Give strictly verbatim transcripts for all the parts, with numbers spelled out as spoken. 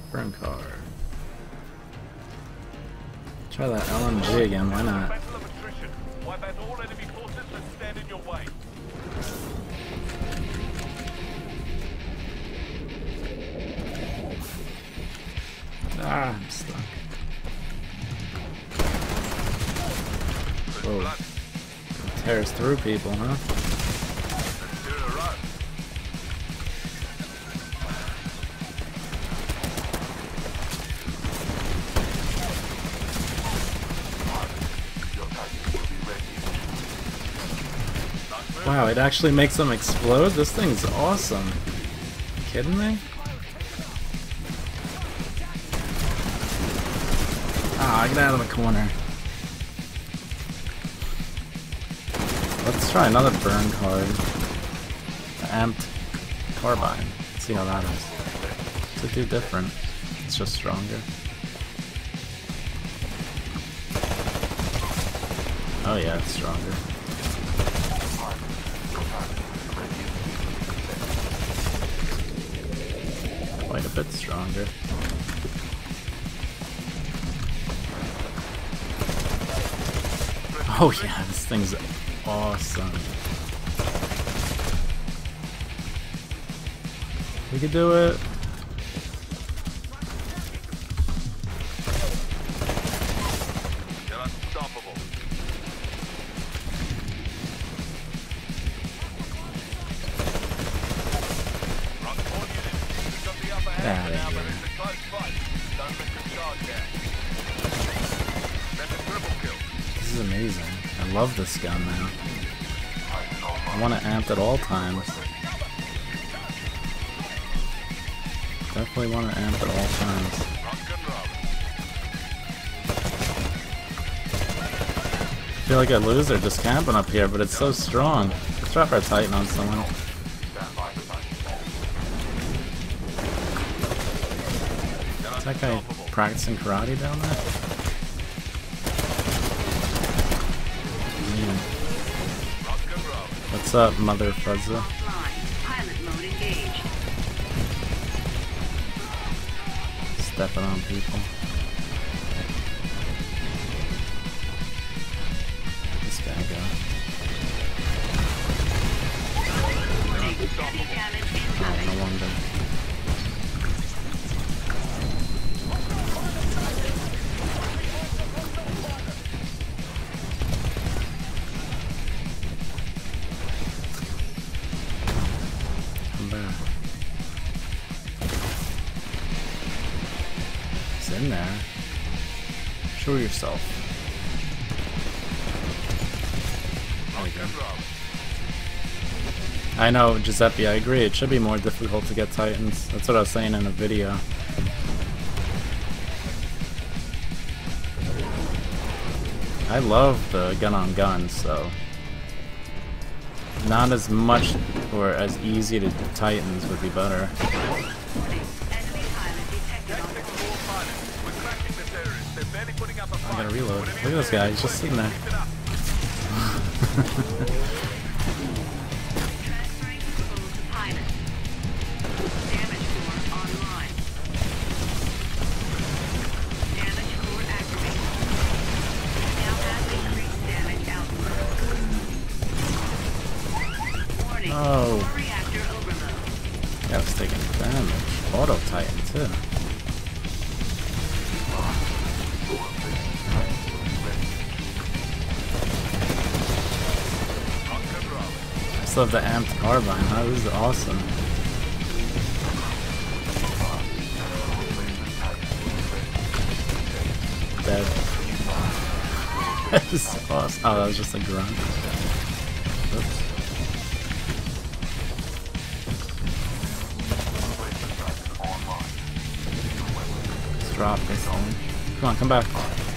Burn car. Try that L M G again, why not? Ah, I'm stuck. Whoa. Tears through people, huh? Wow, it actually makes them explode? This thing's awesome. You kidding me? Ah, get out of the corner. Let's try another burn card. The amped carbine. Let's see how that is. Does it do different? It's just stronger. Oh yeah, it's stronger. Quite a bit stronger. Oh yeah, this thing's awesome. We could do it. This is amazing. I love this gun now. I want it amped at all times. Definitely want it amped at all times. I feel like a loser just camping up here, but it's so strong. Let's drop our Titan on someone. Is that guy practicing karate down there? Man. What's up, Mother Fuzza? Stepping on people. This guy go. Oh, no wonder. Come back. It's in there. Show yourself. There you go. I know, Giuseppe, I agree. It should be more difficult to get Titans. That's what I was saying in a video. I love the gun on gun, so not as much or as easy to Titans would be better. I gotta reload. Look at this guy, he's just sitting there. Oh, yeah, I was taking damage. Auto Titan too. I still have the amped carbine, huh? This is awesome. Dead. That is awesome. Oh, that was just a grunt. Oops. Drop this thing. Come on, come back.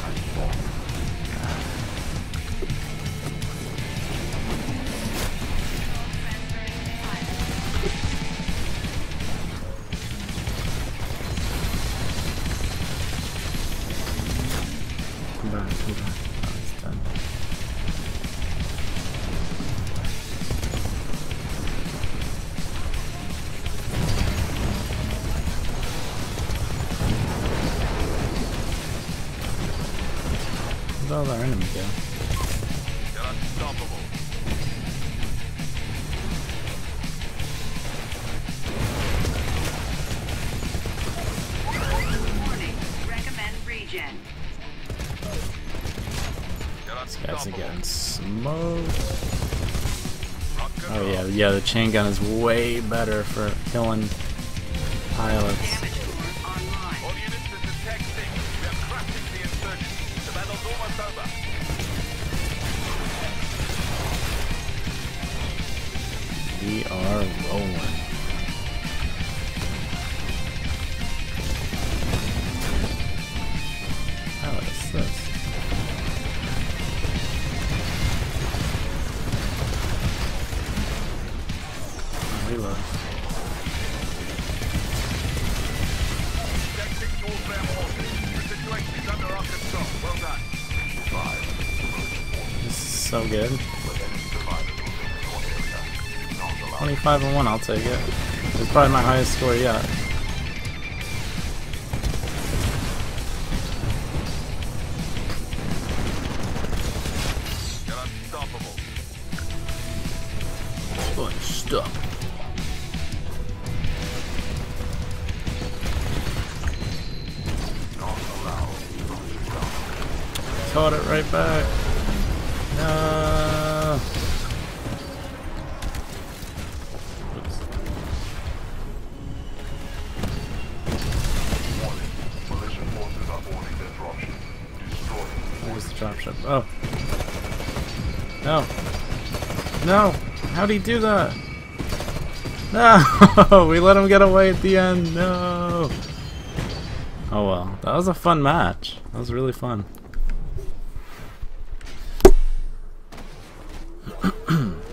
Come back, come back. Oh, it's done. Where'd all our enemy go? They're unstoppable. Warning. Recommend regen. They're These guys are unstoppable. getting smoked. Rock Oh control. yeah, yeah, the chain gun is way better for killing pilots. Damage core online. All units to detecting. We are crushing the insurgents. The battle's almost over. We are rolling. Oh, what is this? Reload. Detecting towards their forces. The situation is under our control. Well done. This is so good. twenty-five and one, I'll take it. It's probably my highest score yet. They're unstoppable. Unstoppable. Caught it right back. No. Oops. Where's the dropship? Oh. No. No. How'd he do that? No. We let him get away at the end. No. Oh well. That was a fun match. That was really fun.